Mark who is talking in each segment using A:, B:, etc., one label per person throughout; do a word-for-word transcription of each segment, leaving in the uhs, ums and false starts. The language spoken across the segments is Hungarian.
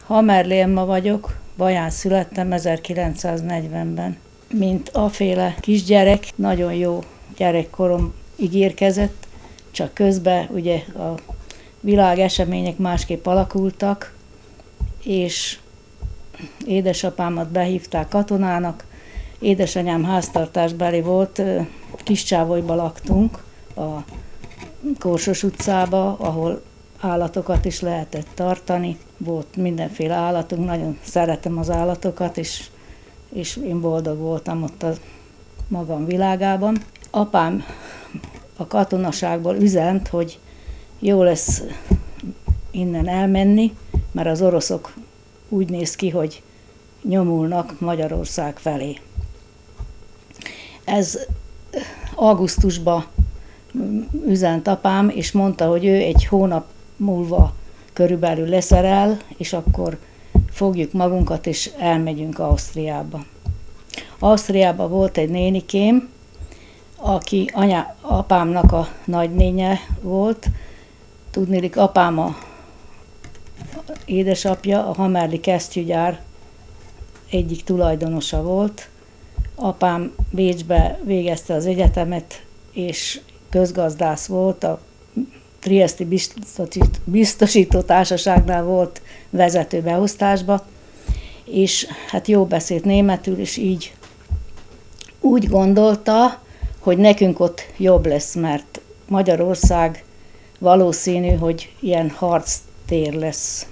A: Hamerli Emma vagyok, Baján születtem ezerkilencszáznegyvenben. Mint aféle kisgyerek, nagyon jó gyerekkorom ígérkezett, csak közben ugye a világ események másképp alakultak, és édesapámat behívták katonának, édesanyám háztartásbeli volt, Kiscsávolyba laktunk, a Korsos utcába, ahol állatokat is lehetett tartani. Volt mindenféle állatunk, nagyon szeretem az állatokat, és, és én boldog voltam ott a magam világában. Apám a katonaságból üzent, hogy jó lesz innen elmenni, mert az oroszok úgy néz ki, hogy nyomulnak Magyarország felé. Ez augusztusban üzent apám, és mondta, hogy ő egy hónap múlva körülbelül leszerel, és akkor fogjuk magunkat, és elmegyünk Ausztriába. Ausztriában volt egy nénikém, aki anya, apámnak a nagynénye volt. Tudniillik, apám a édesapja, a Hamerli kesztyűgyár egyik tulajdonosa volt. Apám Bécsbe végezte az egyetemet, és közgazdász volt, a Trieszti Biztosító Társaságnál volt vezető beosztásba, és hát jó beszélt németül, és így úgy gondolta, hogy nekünk ott jobb lesz, mert Magyarország valószínű, hogy ilyen harctér lesz.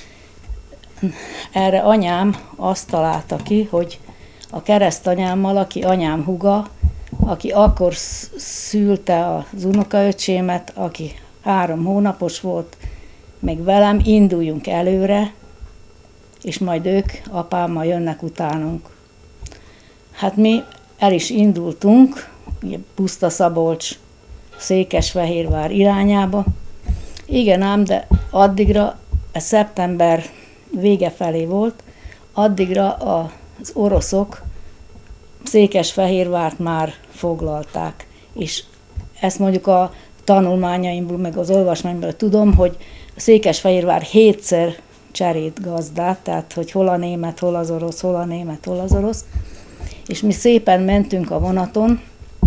A: Erre anyám azt találta ki, hogy a keresztanyámmal, aki anyám húga, aki akkor szülte az unokaöcsémet, aki három hónapos volt, meg velem, induljunk előre, és majd ők apámmal jönnek utánunk. Hát mi el is indultunk, Puszta-Szabolcs, Székesfehérvár irányába. Igen ám, de addigra, ez szeptember vége felé volt, addigra az oroszok Székesfehérvárt már foglalták. És ezt mondjuk a tanulmányaimból, meg az olvasmányból tudom, hogy a Székesfehérvár hétszer cserélt gazdát, tehát hogy hol a német, hol az orosz, hol a német, hol az orosz. És mi szépen mentünk a vonaton,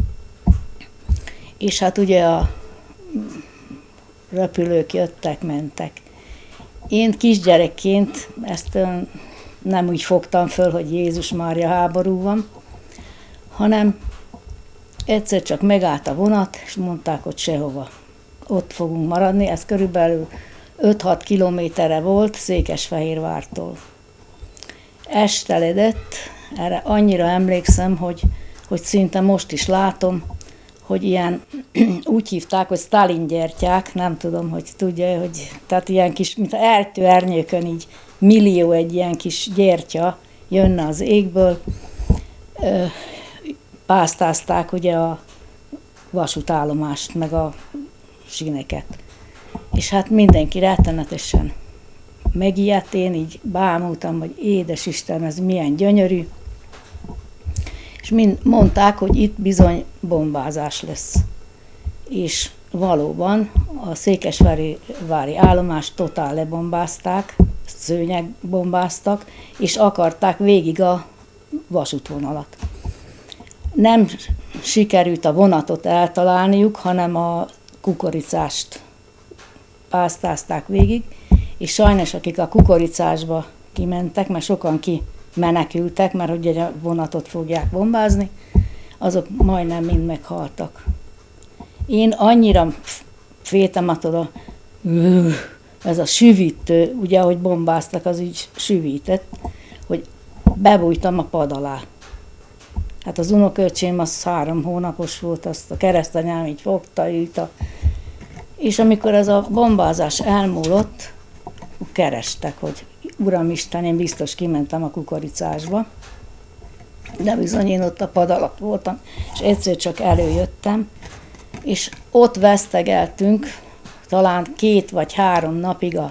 A: és hát ugye a repülők jöttek, mentek. Én kisgyerekként ezt nem úgy fogtam föl, hogy Jézus Mária, háború van, hanem egyszer csak megállt a vonat, és mondták, hogy sehova. Ott fogunk maradni, ez körülbelül öt-hat kilométerre volt Székesfehérvártól. Esteledett, erre annyira emlékszem, hogy, hogy szinte most is látom, hogy ilyen, úgy hívták, hogy Sztálin gyertyák, nem tudom, hogy tudja, hogy tehát ilyen kis, mint a ejtőernyőkön így millió egy ilyen kis gyertya jönne az égből, pásztázták ugye a vasútállomást, meg a síneket. És hát mindenki rettenetesen megijedt, én így bámultam, hogy édes Isten, ez milyen gyönyörű. És mind mondták, hogy itt bizony bombázás lesz. És valóban a székesfehérvári állomást totál lebombázták, szőnyegbombáztak, és akarták végig a vasútvonalat. Nem sikerült a vonatot eltalálniuk, hanem a kukoricást pásztázták végig, és sajnos akik a kukoricásba kimentek, mert sokan kimenekültek, mert ugye a vonatot fogják bombázni, azok majdnem mind meghaltak. Én annyira féltem attól a, ez a süvítő, ugye ahogy bombáztak, az így süvített, hogy bebújtam a pad alá. Hát az unoköcsém az három hónapos volt, azt a keresztanyám így fogta, ült. És amikor ez a bombázás elmúlott, kerestek, hogy Uramisten, én biztos kimentem a kukoricásba, de bizony én ott a pad alatt voltam, és egyszer csak előjöttem, és ott vesztegeltünk talán két vagy három napig a,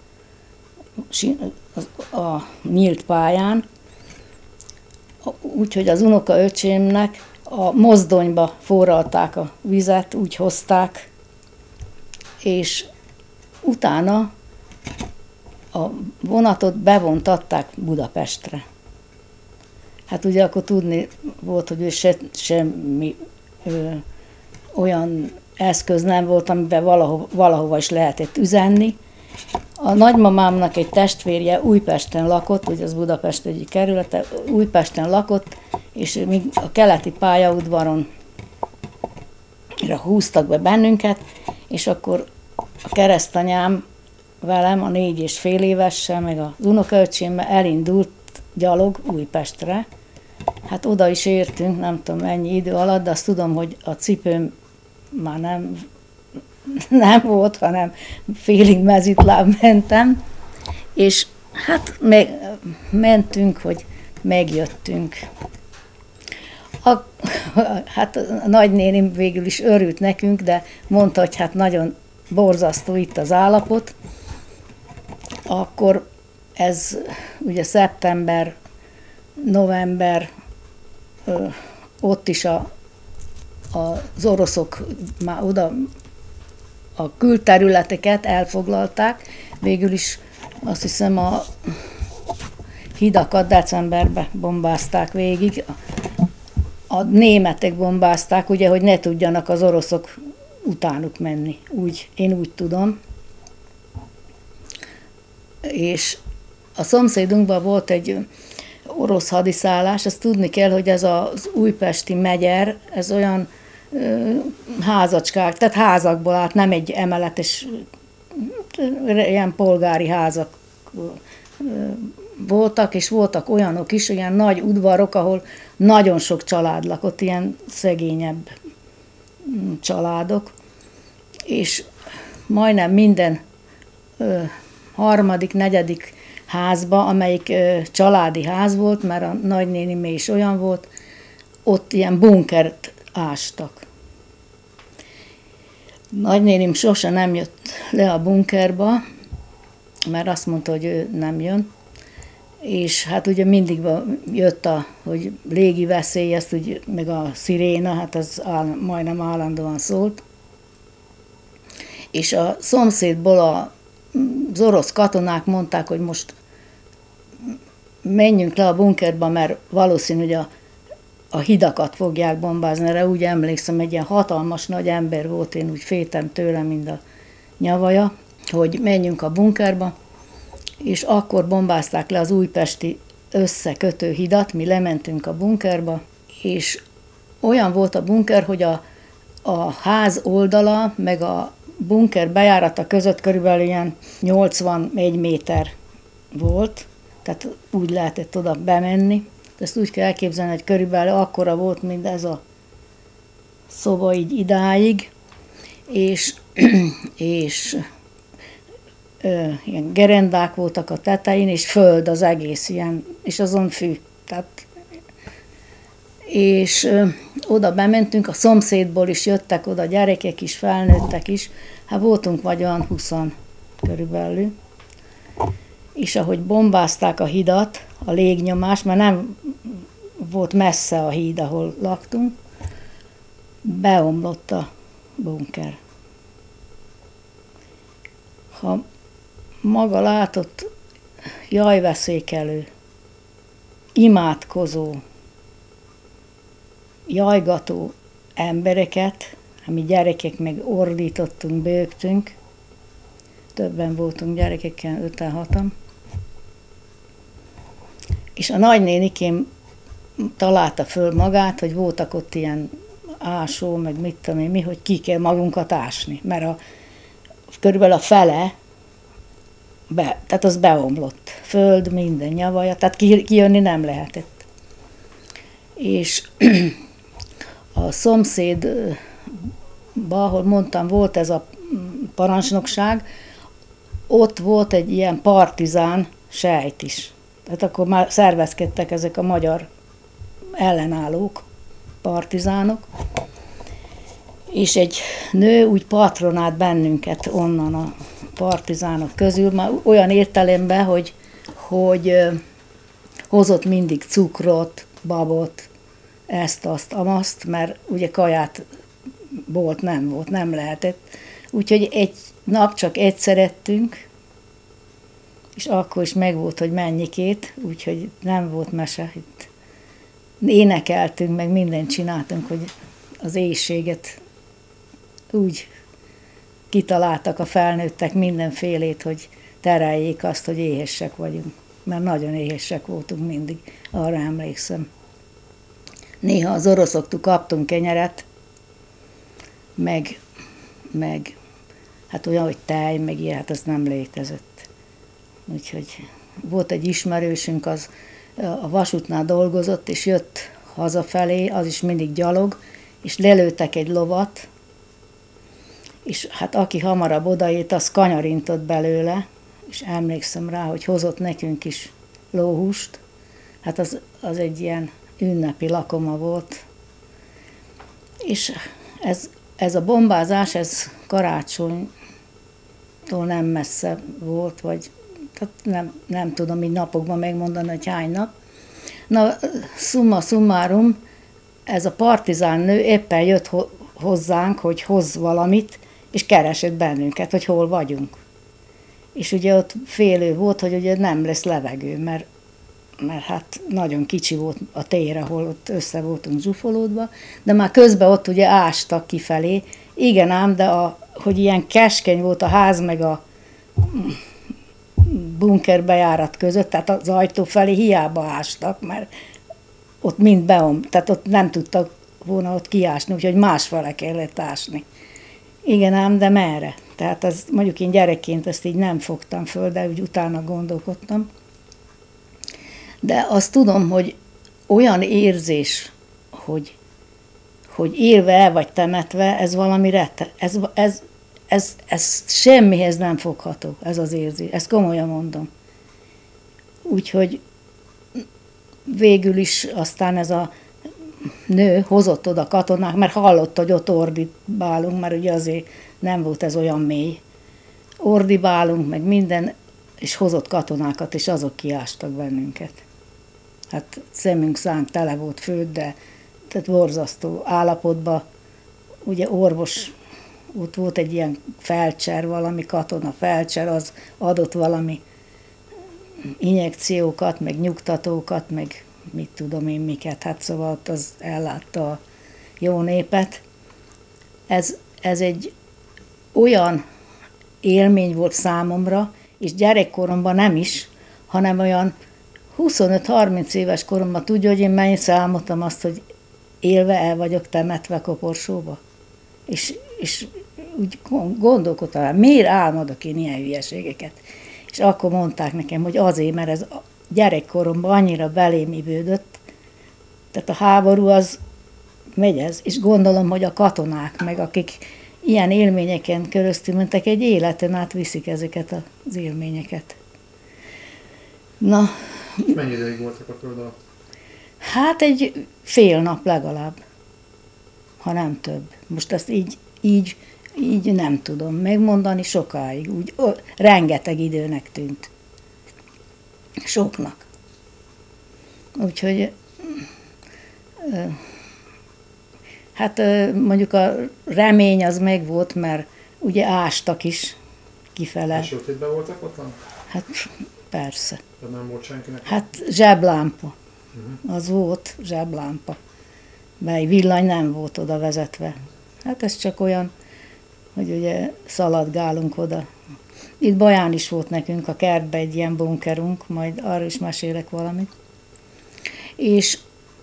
A: a, a nyílt pályán, úgyhogy az unokaöcsémnek a mozdonyba forralták a vizet, úgy hozták, és utána a vonatot bevontatták Budapestre. Hát ugye akkor tudni volt, hogy se, semmi ö, olyan eszköz nem volt, amiben valaho, valahova is lehetett üzenni. A nagymamámnak egy testvérje Újpesten lakott, ugye az Budapest egyik kerülete, Újpesten lakott, és még a keleti pályaudvaron húztak be bennünket, és akkor a keresztanyám velem, a négy és fél évessel, meg az unokaöcsémmel elindult gyalog Újpestre. Hát oda is értünk, nem tudom mennyi idő alatt, de azt tudom, hogy a cipőm már nem, nem volt, hanem félig mezitláb mentem, és hát meg, mentünk, hogy megjöttünk. A, hát a nagynénim végül is örült nekünk, de mondta, hogy hát nagyon borzasztó itt az állapot. Akkor ez ugye szeptember, november, ö, ott is a, a, az oroszok már oda a külterületeket elfoglalták, végül is azt hiszem a hidakat decemberben bombázták végig, a németek bombázták, ugye, hogy ne tudjanak az oroszok utánuk menni, úgy, én úgy tudom. És a szomszédunkban volt egy orosz hadiszállás, ezt tudni kell, hogy ez az újpesti megyer, ez olyan ö, házacskák, tehát házakból állt, nem egy emeletes, ilyen polgári házak ö, voltak, és voltak olyanok is, olyan nagy udvarok, ahol nagyon sok család lakott, ilyen szegényebb családok, és majdnem minden ö, harmadik, negyedik házba, amelyik ö, családi ház volt, mert a nagynénimé is olyan volt, ott ilyen bunkert ástak. Nagynénim sose nem jött le a bunkerba, mert azt mondta, hogy ő nem jön, és hát ugye mindig jött a, hogy légi veszély, ezt úgy, meg a sziréna, hát az áll, majdnem állandóan szólt. És a szomszédból a, az orosz katonák mondták, hogy most menjünk le a bunkerba, mert valószínű, hogy a, a hidakat fogják bombázni. Erre úgy emlékszem, egy ilyen hatalmas nagy ember volt, én úgy féltem tőle, mint a nyavaja, hogy menjünk a bunkerba, és akkor bombázták le az újpesti összekötő hidat, mi lementünk a bunkerba, és olyan volt a bunker, hogy a, a ház oldala, meg a bunker bejárata között körülbelül ilyen nyolcvanegy méter volt, tehát úgy lehetett oda bemenni. Ezt úgy kell elképzelni, hogy körülbelül akkora volt, mint ez a szoba így idáig, és, és ö, ilyen gerendák voltak a tetején, és föld az egész ilyen, és azon fű. Tehát, és ö, oda bementünk, a szomszédból is jöttek oda gyerekek is, felnőttek is, hát voltunk vagy olyan huszan körülbelül, és ahogy bombázták a hidat, a légnyomás, mert nem volt messze a híd, ahol laktunk, beomlott a bunker. Ha maga látott jajveszékelő, imádkozó, jajgató embereket, mi gyerekek meg ordítottunk, bőgtünk, többen voltunk gyerekekkel, öten, hatan, és a nagynénikém találta föl magát, hogy voltak ott ilyen ásó, meg mit tudom én mi, hogy ki kell magunkat ásni, mert a, körülbelül a fele, be, tehát az beomlott, föld, minden nyavaja, tehát kijönni nem lehetett. És a szomszédba, ahol mondtam, volt ez a parancsnokság, ott volt egy ilyen partizán sejt is. Tehát akkor már szervezkedtek ezek a magyar ellenállók, partizánok, és egy nő úgy patronált bennünket onnan a partizánok közül, már olyan értelemben, hogy, hogy hozott mindig cukrot, babot, ezt, azt, amaszt, mert ugye kaját volt, nem volt, nem lehetett. Úgyhogy egy nap csak egyszer ettünk, és akkor is megvolt, hogy mennyikét, úgyhogy nem volt mese. Itt énekeltünk, meg mindent csináltunk, hogy az éhséget úgy kitaláltak a felnőttek mindenfélét, hogy tereljék azt, hogy éhesek vagyunk. Mert nagyon éhesek voltunk mindig, arra emlékszem. Néha az oroszoktól kaptunk kenyeret, meg, meg hát olyan, hogy tej, meg ilyen, hát az nem létezett. Úgyhogy volt egy ismerősünk, az a vasútnál dolgozott, és jött hazafelé, az is mindig gyalog, és lelőttek egy lovat, és hát aki hamarabb odaért, az kanyarintott belőle, és emlékszem rá, hogy hozott nekünk is lóhúst. Hát az, az egy ilyen ünnepi lakoma volt. És ez, ez a bombázás, ez karácsonytól nem messze volt, vagy tehát nem, nem tudom így napokban megmondani, hogy hány nap. Na, summa summarum, ez a partizán nő éppen jött hozzánk, hogy hoz valamit, és keresett bennünket, hogy hol vagyunk. És ugye ott félő volt, hogy ugye nem lesz levegő, mert, mert hát nagyon kicsi volt a tér, ahol ott össze voltunk zsúfolódva, de már közben ott ugye ástak kifelé. Igen ám, de a, hogy ilyen keskeny volt a ház, meg a bunker bejárat között, tehát az ajtó felé hiába ástak, mert ott mind beom, tehát ott nem tudtak volna ott kiásni, úgyhogy másfele kellett ásni. Igen ám, de merre? Tehát az, mondjuk én gyerekként ezt így nem fogtam föl, de úgy utána gondolkodtam. De azt tudom, hogy olyan érzés, hogy, hogy élve el vagy temetve, ez valami rette, ez, ez, ez, ez semmihez nem fogható, ez az érzés, ezt komolyan mondom. Úgyhogy végül is aztán ez a nő hozott oda katonák, mert hallott, hogy ott ordibálunk, mert ugye azért nem volt ez olyan mély. Ordibálunk, meg minden, és hozott katonákat, és azok kiástak bennünket. Hát szemünk szánk tele volt főd, de tehát borzasztó állapotban. Ugye orvos, ott volt egy ilyen felcser, valami katona felcser, az adott valami injekciókat, meg nyugtatókat, meg mit tudom én miket, hát szóval az ellátta a jó népet. Ez, ez egy olyan élmény volt számomra, és gyerekkoromban nem is, hanem olyan huszonöt-harminc éves koromban tudja, hogy én mennyit álmodtam azt, hogy élve el vagyok temetve koporsóba. És, és úgy gondolkodtam, miért álmodok én ilyen hülyeségeket? És akkor mondták nekem, hogy azért, mert ez gyerekkoromban annyira belém ivődött, tehát a háború az megy ez, és gondolom, hogy a katonák, meg akik ilyen élményeken köröztül mentek, egy életen át viszik ezeket az élményeket. Na.
B: Mennyi ideig voltak a föld alatt?
A: Hát egy fél nap legalább, ha nem több. Most ezt így, így, így nem tudom megmondani sokáig. Úgy, ó, rengeteg időnek tűnt. Soknak. Úgyhogy hát mondjuk a remény az megvolt, mert ugye ástak is kifele.
B: És sötétben voltak ottan?
A: Hát persze.
B: De nem volt senkinek?
A: Hát zseblámpa.
B: Uh-huh.
A: Az volt zseblámpa. Mely villany nem volt oda vezetve. Hát ez csak olyan, hogy ugye szaladgálunk oda. Itt Baján is volt nekünk a kertben egy ilyen bunkerunk, majd arról is mesélek valamit. És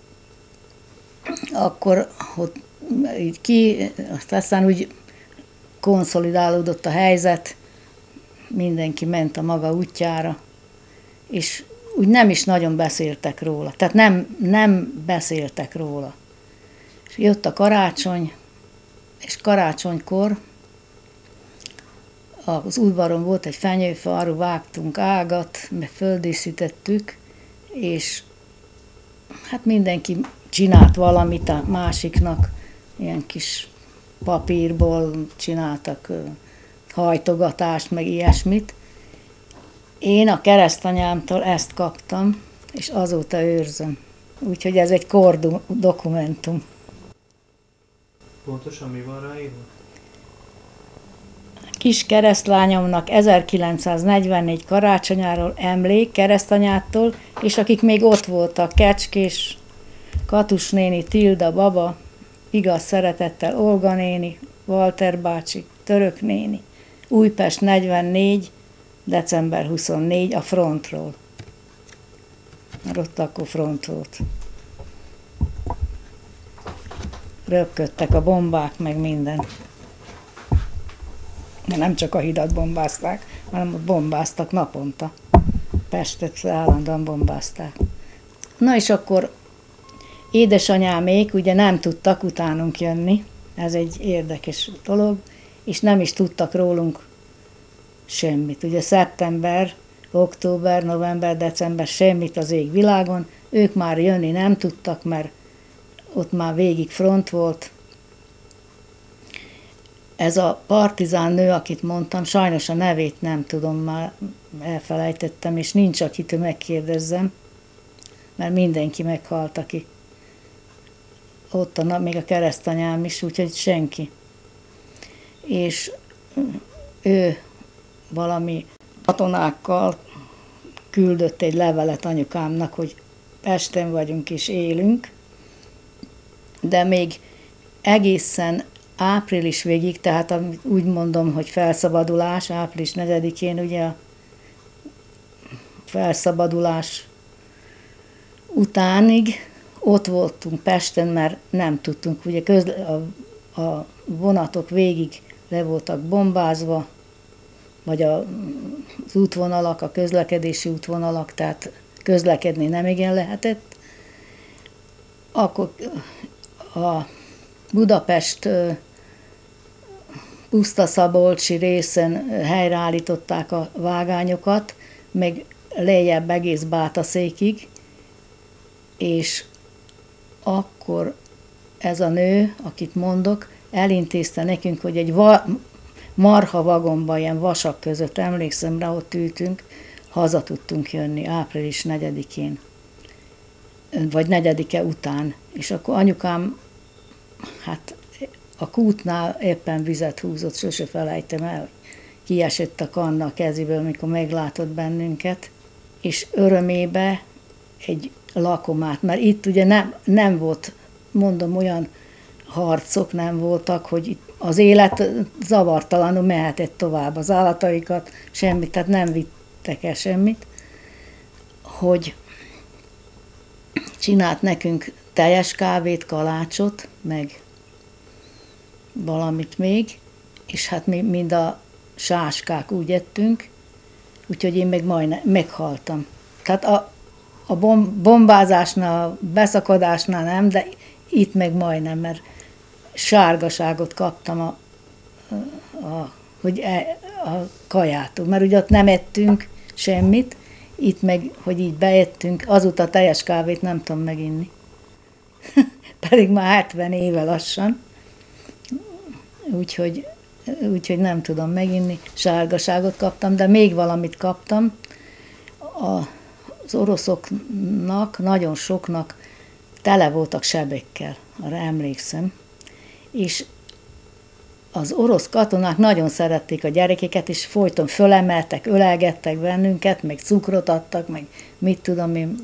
A: akkor ott így ki, aztán úgy konszolidálódott a helyzet, mindenki ment a maga útjára, és úgy nem is nagyon beszéltek róla. Tehát nem, nem beszéltek róla. És jött a karácsony, és karácsonykor az udvaron volt egy fenyőfa, arról vágtunk ágat, meg földíszítettük, és hát mindenki csinált valamit a másiknak, ilyen kis papírból csináltak hajtogatást, meg ilyesmit. Én a keresztanyámtól ezt kaptam, és azóta őrzöm. Úgyhogy ez egy kordokumentum.
B: Pontosan mi van ráírva?
A: kis keresztlányomnak ezerkilencszáznegyvennégy karácsonyáról emlék keresztanyától, és akik még ott voltak, Kecskés, Katus néni, Tilda baba, igaz szeretettel Olga néni, Walter bácsi, Török néni, Újpest negyvennégy, december huszonnégy a frontról. Mert ott akkor front volt. Röpködtek a bombák, meg minden. De nem csak a hidat bombázták, hanem ott bombáztak naponta. Pestet állandóan bombázták. Na és akkor édesanyámék ugye nem tudtak utánunk jönni, ez egy érdekes dolog, és nem is tudtak rólunk semmit. Ugye szeptember, október, november, december semmit az égvilágon, ők már jönni nem tudtak, mert ott már végig front volt. Ez a partizán nő, akit mondtam, sajnos a nevét nem tudom, már elfelejtettem, és nincs, akit megkérdezzem, mert mindenki meghalt, aki ott a, még a keresztanyám is, úgyhogy senki. És ő valami katonákkal küldött egy levelet anyukámnak, hogy Pesten vagyunk és élünk, de még egészen április végig, tehát úgy mondom, hogy felszabadulás, április negyedikén ugye a felszabadulás utánig ott voltunk Pesten, mert nem tudtunk, ugye közle, a, a vonatok végig le voltak bombázva, vagy a, az útvonalak, a közlekedési útvonalak, tehát közlekedni nem igen lehetett. Akkor a Budapest Pusztaszabolcsi részen helyreállították a vágányokat, meg lejjebb egész Bátaszékig, és akkor ez a nő, akit mondok, elintézte nekünk, hogy egy va- marha vagomban, ilyen vasak között, emlékszem rá, ott ültünk, haza tudtunk jönni április negyedikén, vagy negyedike után. És akkor anyukám, hát a kútnál éppen vizet húzott, sose felejtem el, hogy kiesett a kanna a kezéből, amikor meglátott bennünket, és örömébe egy lakomát, mert itt ugye nem, nem volt, mondom, olyan harcok nem voltak, hogy itt az élet zavartalanul mehetett tovább, az állataikat, semmit, tehát nem vittek el semmit, hogy csinált nekünk teljes kávét, kalácsot, meg valamit még, és hát mi mind a sáskák úgy ettünk, úgyhogy én meg majdnem meghaltam. Tehát a, a bombázásnál, a beszakadásnál nem, de itt meg majdnem, mert sárgaságot kaptam a, a, hogy e, a kajától, mert ugye ott nem ettünk semmit, itt meg, hogy így beettünk, azóta teljes kávét nem tudom meginni. Pedig már hetven éve lassan, úgyhogy, úgyhogy nem tudom meginni, sárgaságot kaptam, de még valamit kaptam. Az oroszoknak, nagyon soknak tele voltak sebekkel, arra emlékszem, és az orosz katonák nagyon szerették a gyerekeket, és folyton fölemeltek, ölelgettek bennünket, meg cukrot adtak, meg mit tudom én,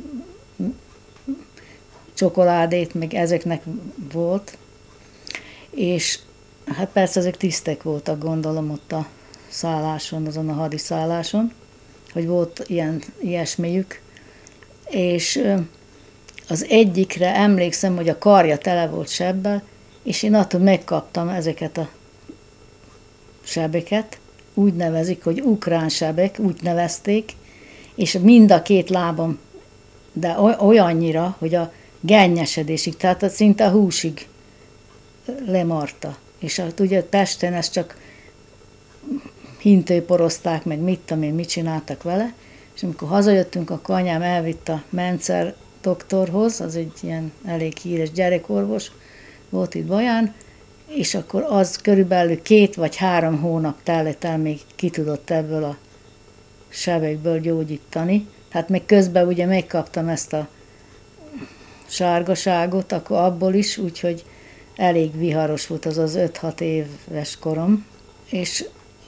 A: csokoládét, meg ezeknek volt. És hát persze ezek tisztek voltak, gondolom, ott a szálláson, azon a hadiszálláson, hogy volt ilyen, ilyesmiük. És az egyikre emlékszem, hogy a karja tele volt sebbel, és én attól megkaptam ezeket a sebeket, úgy nevezik, hogy ukrán sebek, úgy nevezték, és mind a két lábam, de olyannyira, hogy a gennyesedésig, tehát szinte a húsig lemarta. És hát ugye Pesten ezt csak hintőporozták, meg mit tudom én, mit csináltak vele, és amikor hazajöttünk, akkor anyám elvitt a Mencer doktorhoz, az egy ilyen elég híres gyerekorvos, volt itt Baján, és akkor az körülbelül két vagy három hónap tellett el, még ki tudott ebből a sebekből gyógyítani. Hát meg közben ugye megkaptam ezt a sárgaságot, akkor abból is, úgyhogy elég viharos volt az az öt-hat éves korom. És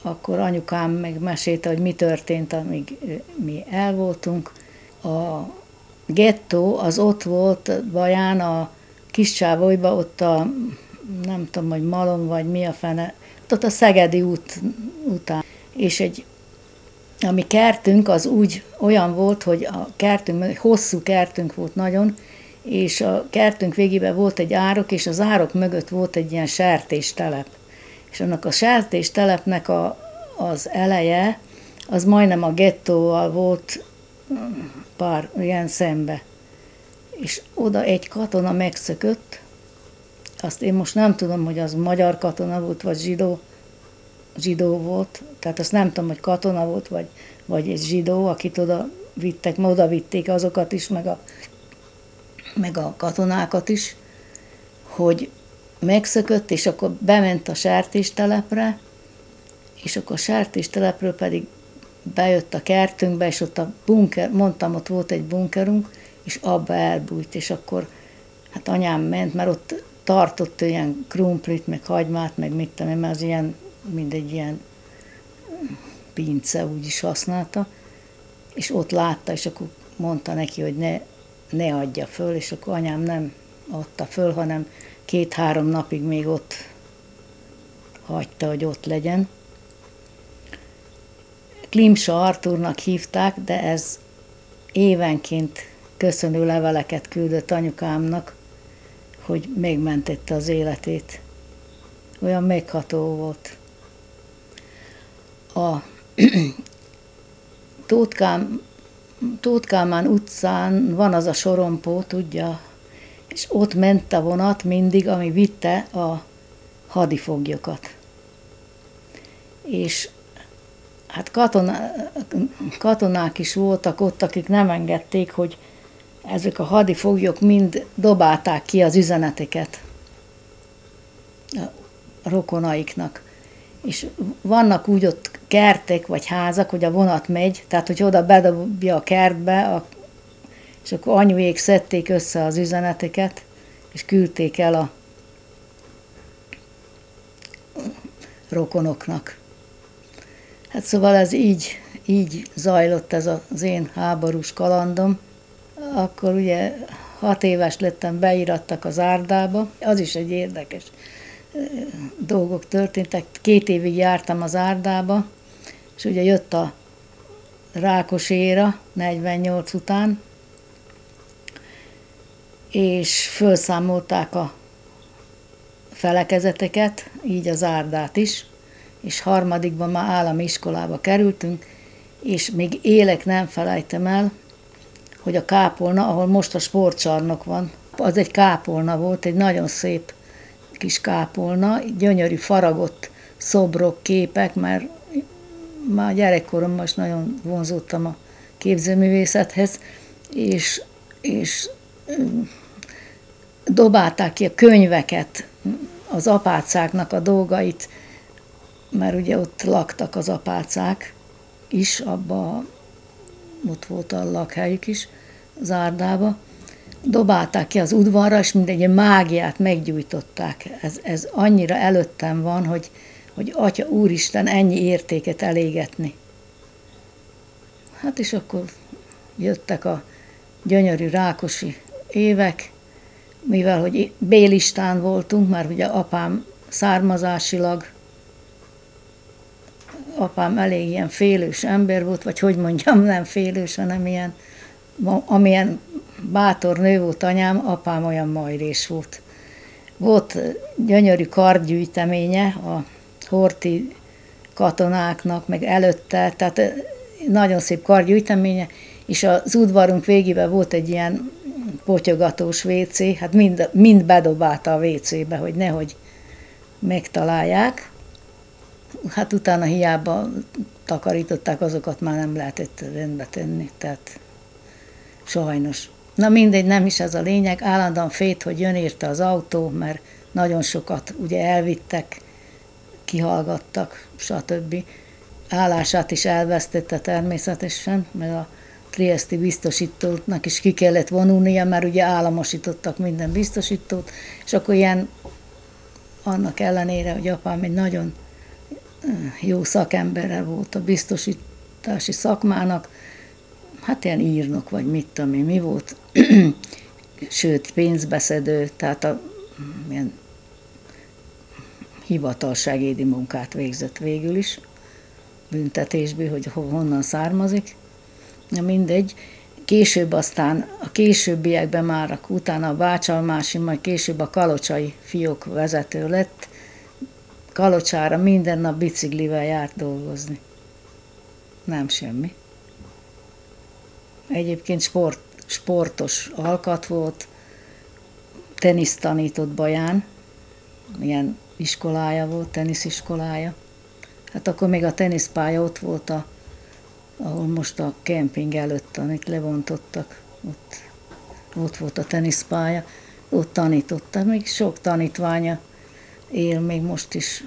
A: akkor anyukám megmesélte, hogy mi történt, amíg mi el voltunk. A gettó az ott volt Baján, a Kiscsávolyba, ott a, nem tudom, hogy Malom vagy mi a fene, ott a Szegedi út után. És egy, a mi kertünk az úgy olyan volt, hogy a kertünk, hosszú kertünk volt nagyon, és a kertünk végében volt egy árok, és az árok mögött volt egy ilyen sertéstelep. És annak a sertéstelepnek a, az eleje, az majdnem a gettóval volt pár ilyen szembe. És oda egy katona megszökött, azt én most nem tudom, hogy az magyar katona volt, vagy zsidó, zsidó volt, tehát azt nem tudom, hogy katona volt, vagy, vagy egy zsidó, akit oda vittek, mert oda vitték azokat is, meg a, meg a katonákat is, hogy megszökött, és akkor bement a sertéstelepre, és akkor a sertéstelepről pedig bejött a kertünkbe, és ott a bunker, mondtam, ott volt egy bunkerunk, és abba elbújt, és akkor hát anyám ment, mert ott tartott ilyen krumplit, meg hagymát, meg mit tudom én, mert az ilyen, mindegy ilyen pince, úgy is használta, és ott látta, és akkor mondta neki, hogy ne, ne adja föl, és akkor anyám nem adta föl, hanem két-három napig még ott hagyta, hogy ott legyen. Klimsa Artúrnak hívták, de ez évenként köszönő leveleket küldött anyukámnak, hogy megmentette az életét. Olyan megható volt. A Tótkám, Tótkálmán utcán van az a sorompó, tudja, és ott ment a vonat mindig, ami vitte a hadifoglyokat. És hát katona, katonák is voltak ott, akik nem engedték, hogy ezek a hadifoglyok mind dobálták ki az üzeneteket a rokonaiknak. És vannak úgy ott kertek vagy házak, hogy a vonat megy, tehát hogy oda bedobja a kertbe, a, és akkor anyuék szedték össze az üzeneteket, és küldték el a rokonoknak. Hát szóval ez így, így zajlott ez az én háborús kalandom. Akkor ugye hat éves lettem, beírattak az Árdába. Az is egy érdekes dolgok történtek. Két évig jártam az Árdába, és ugye jött a Rákosi éra negyvennyolc után, és felszámolták a felekezeteket, így az Árdát is, és harmadikban már állami iskolába kerültünk, és még élek nem felejtem el, hogy a kápolna, ahol most a sportcsarnok van, az egy kápolna volt, egy nagyon szép kis kápolna, gyönyörű faragott szobrok, képek, mert már gyerekkoromban is nagyon vonzódtam a képzőművészethez, és, és dobálták ki a könyveket, az apácáknak a dolgait, mert ugye ott laktak az apácák is, abba, ott volt a lakhelyük is, az Árdába. Dobálták ki az udvarra, és mindegy mágiát meggyújtották. Ez, ez annyira előttem van, hogy, hogy Atya Úristen ennyi értéket elégetni. Hát és akkor jöttek a gyönyörű rákosi évek, mivel hogy B-listán voltunk, mert ugye apám származásilag, apám elég ilyen félős ember volt, vagy hogy mondjam, nem félős, hanem ilyen, amilyen bátor nő volt anyám, apám olyan majrés volt. Volt gyönyörű kardgyűjteménye a horthy katonáknak, meg előtte, tehát nagyon szép kardgyűjteménye, és az udvarunk végében volt egy ilyen potyogatós vécé, hát mind, mind bedobálta a vécébe, hogy nehogy megtalálják. Hát utána hiába takarították, azokat már nem lehetett rendbe tenni, tehát sajnos. Na mindegy, nem is ez a lényeg, állandóan félt, hogy jön érte az autó, mert nagyon sokat ugye elvittek, kihallgattak, stb. Állását is elvesztette természetesen, mert a trieszti biztosítónak is ki kellett vonulnia, mert ugye államosítottak minden biztosítót, és akkor ilyen annak ellenére, hogy apám egy nagyon jó szakembere volt a biztosítási szakmának, hát ilyen írnok, vagy mit tudom én, mi volt, sőt pénzbeszedő, tehát a ilyen hivatalsegédi munkát végzett végül is, büntetésből, hogy honnan származik. Ja, mindegy. Később aztán, a későbbiekben már, utána a Bácsalmási, majd később a kalocsai fiók vezető lett. Kalocsára minden nap biciklivel járt dolgozni. Nem semmi. Egyébként sport, sportos alkat volt, teniszt tanított Baján, ilyen iskolája volt, tenisziskolája. Hát akkor még a teniszpálya ott volt, a, ahol most a kemping előtt, amit levontottak, ott, ott volt a teniszpálya, ott tanítottak. Még sok tanítványa él még most is.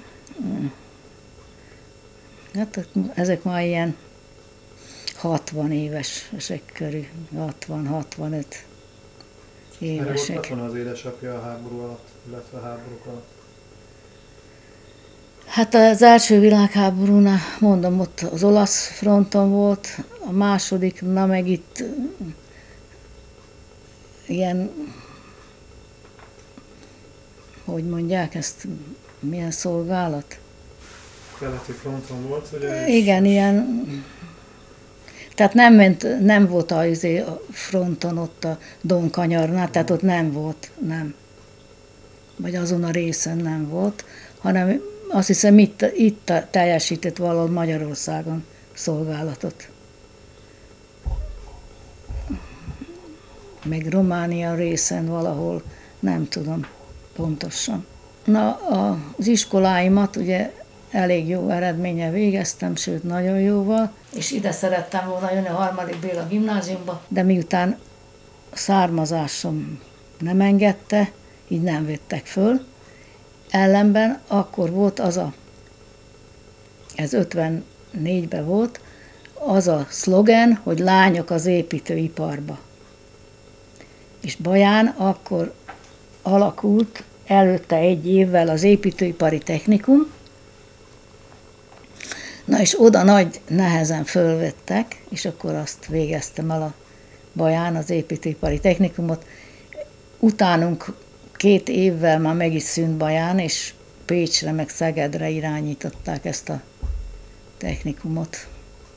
A: Hát ezek már ilyen hatvan évesek körül, hatvan-hatvanöt évesek.
B: Merre volt volna az édesapja a háború alatt, illetve a háborúk alatt?
A: Hát az első világháborúnál, mondom, ott az olasz fronton volt, a második, na meg itt ilyen, hogy mondják ezt, milyen szolgálat?
B: Keleti fronton volt, ugye?
A: Igen, ilyen, tehát nem, ment, nem volt a, a fronton ott a Donkanyarnál, tehát ott nem volt, nem. Vagy azon a részen nem volt, hanem azt hiszem itt, itt teljesített valahol Magyarországon szolgálatot. Meg Románia részen valahol, nem tudom pontosan. Na, az iskoláimat ugye elég jó eredménnyel végeztem, sőt nagyon jóval, és ide szerettem volna jönni a harmadik Béla gimnáziumba, de miután a származásom nem engedte, így nem vettek föl. Ellenben akkor volt az a, ez ötvennégyben volt, az a szlogen, hogy lányok az építőiparba. És Baján akkor alakult előtte egy évvel az építőipari technikum, na és oda nagy nehezen fölvettek, és akkor azt végeztem el a Baján, az építőipari technikumot. Utánunk két évvel már meg is szűnt Baján, és Pécsre meg Szegedre irányították ezt a technikumot.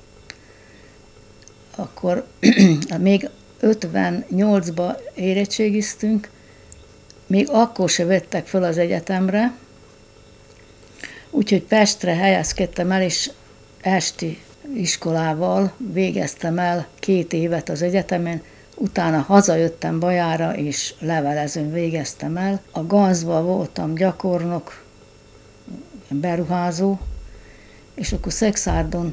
A: Akkor még ötvennyolcban érettségiztünk, még akkor se vettek fel az egyetemre, úgyhogy Pestre helyezkedtem el, és esti iskolával végeztem el két évet az egyetemen, utána hazajöttem Bajára, és levelezőn végeztem el. A Ganzban voltam gyakornok, beruházó, és akkor Szexárdon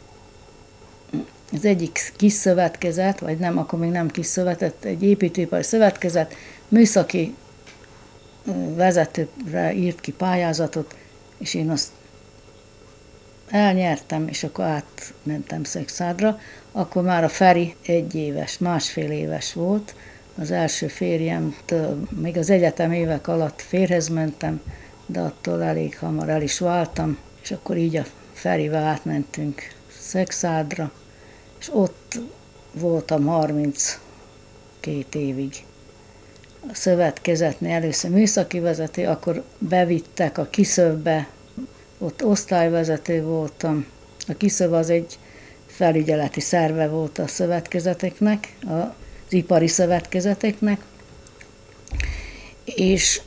A: az egyik kis szövetkezet, vagy nem, akkor még nem kis szövetkezet, egy építőipari szövetkezet, műszaki vezetőre írt ki pályázatot, és én azt elnyertem, és akkor átmentem Szexárdra. Akkor már a Feri egy éves, másfél éves volt. Az első férjemtől, még az egyetem évek alatt férhez mentem, de attól elég hamar el is váltam, és akkor így a Ferivel átmentünk Szexárdra, és ott voltam harminckét évig. A szövetkezetnél először műszaki vezető, akkor bevittek a Kiszövbe, ott osztályvezető voltam. A Kiszöv az egy felügyeleti szerve volt a szövetkezeteknek, az ipari szövetkezeteknek, és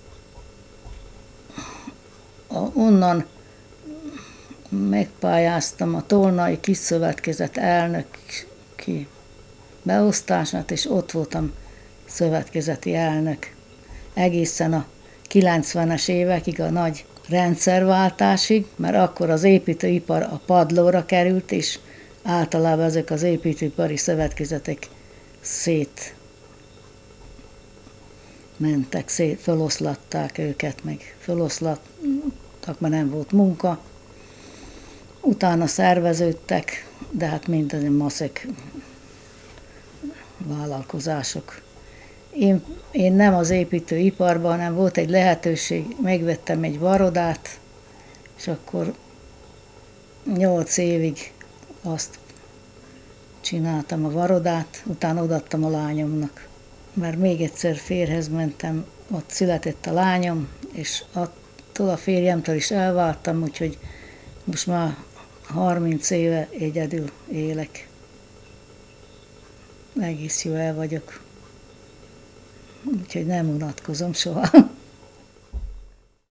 A: a, onnan megpályáztam a Tolnai Kiszövetkezet elnöki beosztását, és ott voltam szövetkezeti elnök egészen a kilencvenes évekig, a nagy rendszerváltásig, mert akkor az építőipar a padlóra került, és általában ezek az építőipari szövetkezetek szét mentek, szét, feloszlatták őket, meg feloszlattak, mert nem volt munka. Utána szerveződtek, de hát minden maszek vállalkozások. Én, én nem az építőiparban, hanem volt egy lehetőség, megvettem egy varodát, és akkor nyolc évig azt csináltam a varodát, utána odaadtam a lányomnak. Mert még egyszer férjhez mentem, ott született a lányom, és attól a férjemtől is elváltam, úgyhogy most már harminc éve egyedül élek. Egész jó el vagyok. Úgyhogy nem unatkozom soha.